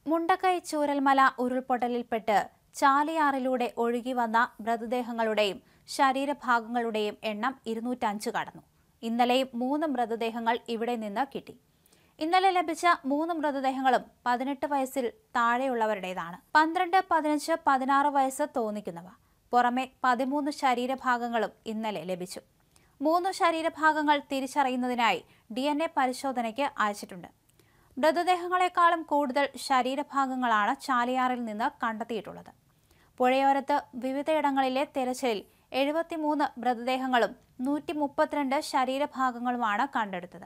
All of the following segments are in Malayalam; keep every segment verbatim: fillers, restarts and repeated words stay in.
മുണ്ടക്കൈ ചൂരൽമല ഉരുൾപൊട്ടലിൽപ്പെട്ട് ചാലിയാറിലൂടെ ഒഴുകി വന്ന മൃതദേഹങ്ങളുടെയും ശരീരഭാഗങ്ങളുടെയും എണ്ണം ഇരുന്നൂറ്റഞ്ച് കടന്നു. ഇന്നലെയും മൂന്ന് മൃതദേഹങ്ങൾ ഇവിടെ നിന്ന് കിട്ടി. ഇന്നലെ ലഭിച്ച മൂന്ന് മൃതദേഹങ്ങളും പതിനെട്ട് വയസ്സിൽ താഴെയുള്ളവരുടേതാണ്. പന്ത്രണ്ട്, പതിനഞ്ച്, പതിനാറ് വയസ്സ് തോന്നിക്കുന്നവ. പുറമെ പതിമൂന്ന് ശരീരഭാഗങ്ങളും ഇന്നലെ ലഭിച്ചു. മൂന്ന് ശരീരഭാഗങ്ങൾ തിരിച്ചറിയുന്നതിനായി ഡി എൻ എ പരിശോധനയ്ക്ക് അയച്ചിട്ടുണ്ട്. മൃതദേഹങ്ങളെക്കാളും കൂടുതൽ ശരീരഭാഗങ്ങളാണ് ചാലിയാറിൽ നിന്ന് കണ്ടെത്തിയിട്ടുള്ളത്. പുഴയോരത്ത് വിവിധയിടങ്ങളിലെ തെരച്ചിലിൽ എഴുപത്തിമൂന്ന് മൃതദേഹങ്ങളും നൂറ്റി മുപ്പത്തിരണ്ട് ശരീരഭാഗങ്ങളുമാണ് കണ്ടെടുത്തത്.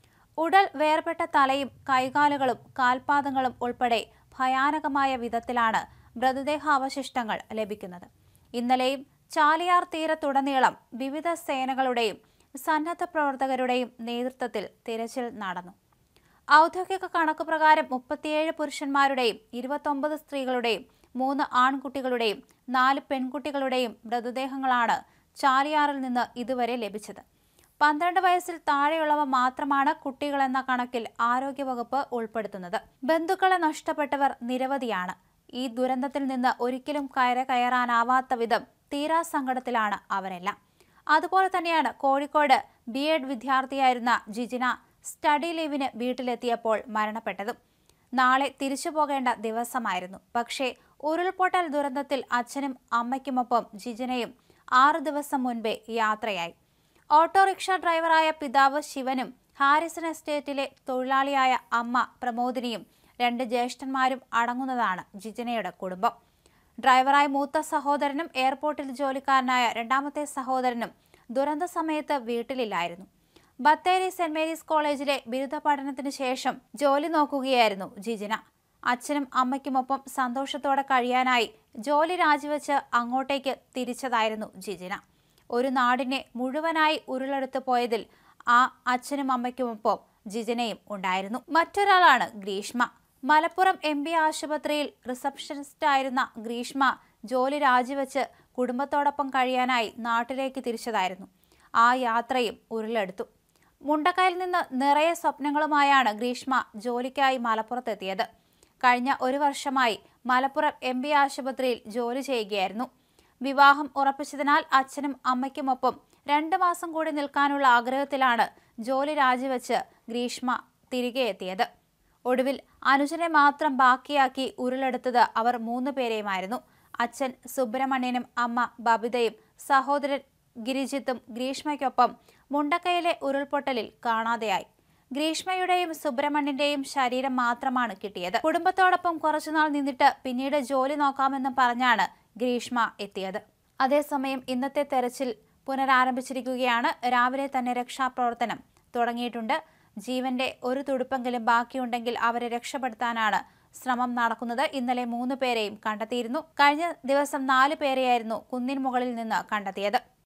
ഉടൽ വേർപെട്ട തലയും കൈകാലുകളും കാൽപാദങ്ങളും ഉൾപ്പെടെ ഭയാനകമായ വിധത്തിലാണ് മൃതദേഹാവശിഷ്ടങ്ങൾ ലഭിക്കുന്നത്. ഇന്നലെയും ചാലിയാർ തീരത്തുടനീളം വിവിധ സേനകളുടെയും സന്നദ്ധ പ്രവർത്തകരുടെയും നേതൃത്വത്തിൽ തിരച്ചിൽ നടന്നു. ഔദ്യോഗിക കണക്കുപ്രകാരം മുപ്പത്തിയേഴ് പുരുഷന്മാരുടെയും ഇരുപത്തൊമ്പത് സ്ത്രീകളുടെയും മൂന്ന് ആൺകുട്ടികളുടെയും നാല് പെൺകുട്ടികളുടെയും മൃതദേഹങ്ങളാണ് ചാലിയാറിൽ നിന്ന് ഇതുവരെ ലഭിച്ചത്. പന്ത്രണ്ട് വയസ്സിൽ താഴെയുള്ളവ മാത്രമാണ് കുട്ടികളെന്ന കണക്കിൽ ആരോഗ്യവകുപ്പ് ഉൾപ്പെടുത്തുന്നത്. ബന്ധുക്കളെ നഷ്ടപ്പെട്ടവർ നിരവധിയാണ്. ഈ ദുരന്തത്തിൽ നിന്ന് ഒരിക്കലും കയറ കയറാനാവാത്ത വിധം തീരാ സങ്കടത്തിലാണ് അവരെല്ലാം. അതുപോലെ തന്നെയാണ് കോഴിക്കോട് ബി എഡ് വിദ്യാർത്ഥിയായിരുന്ന ജിജിന സ്റ്റഡി ലീവിന് വീട്ടിലെത്തിയപ്പോൾ മരണപ്പെട്ടതും. നാളെ തിരിച്ചു പോകേണ്ട ദിവസമായിരുന്നു. പക്ഷേ ഉരുൾപൊട്ടൽ ദുരന്തത്തിൽ അച്ഛനും അമ്മയ്ക്കുമൊപ്പം ജിജിനയും ആറു ദിവസം മുൻപേ യാത്രയായി. ഓട്ടോറിക്ഷ ഡ്രൈവറായ പിതാവ് ശിവനും ഹാരിസൺ എസ്റ്റേറ്റിലെ തൊഴിലാളിയായ അമ്മ പ്രമോദിനിയും രണ്ട് ജ്യേഷ്ഠന്മാരും അടങ്ങുന്നതാണ് ജിജിനയുടെ കുടുംബം. ഡ്രൈവറായ മൂത്ത സഹോദരനും എയർപോർട്ടിൽ ജോലിക്കാരനായ രണ്ടാമത്തെ സഹോദരനും ദുരന്ത സമയത്ത് വീട്ടിലില്ലായിരുന്നു. ബത്തേരി സെന്റ് മേരീസ് കോളേജിലെ ബിരുദ പഠനത്തിന് ശേഷം ജോലി നോക്കുകയായിരുന്നു ജിജിന. അച്ഛനും അമ്മയ്ക്കുമൊപ്പം സന്തോഷത്തോടെ കഴിയാനായി ജോലി രാജിവെച്ച് അങ്ങോട്ടേക്ക് തിരിച്ചതായിരുന്നു ജിജിന. ഒരു നാടിനെ മുഴുവനായി ഉരുളെടുത്തു പോയതിൽ ആ അച്ഛനും അമ്മയ്ക്കുമൊപ്പം ജിജിനയും ഉണ്ടായിരുന്നു. മറ്റൊരാളാണ് ഗ്രീഷ്മ. മലപ്പുറം എം ബി ആശുപത്രിയിൽ റിസപ്ഷനിസ്റ്റായിരുന്ന ഗ്രീഷ്മ ജോലി രാജിവെച്ച് കുടുംബത്തോടൊപ്പം കഴിയാനായി നാട്ടിലേക്ക് തിരിച്ചതായിരുന്നു. ആ യാത്രയും ഉരുളെടുത്തു. മുണ്ടക്കൈയിൽ നിന്ന് നിറയെ സ്വപ്നങ്ങളുമായാണ് ഗ്രീഷ്മ ജോലിക്കായി മലപ്പുറത്തെത്തിയത്. കഴിഞ്ഞ ഒരു വർഷമായി മലപ്പുറം എം ബി ആശുപത്രിയിൽ ജോലി ചെയ്യുകയായിരുന്നു. വിവാഹം ഉറപ്പിച്ചതിനാൽ അച്ഛനും അമ്മയ്ക്കുമൊപ്പം രണ്ട് മാസം കൂടി നിൽക്കാനുള്ള ആഗ്രഹത്തിലാണ് ജോലി രാജിവെച്ച് ഗ്രീഷ്മ തിരികെ എത്തിയത്. ഒടുവിൽ അനുജനെ മാത്രം ബാക്കിയാക്കി ഉരുളെടുത്തത് അവർ മൂന്ന് പേരെയുമായിരുന്നു. അച്ഛൻ സുബ്രഹ്മണ്യനും അമ്മ ബബിതയും സഹോദരൻ ഗിരിജിത്തും ഗ്രീഷ്മയ്ക്കൊപ്പം മുണ്ടക്കൈയിലെ ഉരുൾപൊട്ടലിൽ കാണാതെയായി. ഗ്രീഷ്മയുടെയും സുബ്രഹ്മണ്യന്റെയും ശരീരം മാത്രമാണ് കിട്ടിയത്. കുടുംബത്തോടൊപ്പം കുറച്ചുനാൾ നിന്നിട്ട് പിന്നീട് ജോലി നോക്കാമെന്ന് പറഞ്ഞാണ് ഗ്രീഷ്മ എത്തിയത്. അതേസമയം ഇന്നത്തെ തെരച്ചിൽ പുനരാരംഭിച്ചിരിക്കുകയാണ്. രാവിലെ തന്നെ രക്ഷാപ്രവർത്തനം തുടങ്ങിയിട്ടുണ്ട്. ജീവന്റെ ഒരു തുടുപ്പെങ്കിലും ബാക്കിയുണ്ടെങ്കിൽ അവരെ രക്ഷപ്പെടുത്താനാണ് ശ്രമം നടക്കുന്നത്. ഇന്നലെ മൂന്ന് പേരെയും കണ്ടെത്തിയിരുന്നു. കഴിഞ്ഞ ദിവസം നാല് പേരെയായിരുന്നു കുന്നിൻ മുകളിൽ നിന്ന് കണ്ടെത്തിയത്.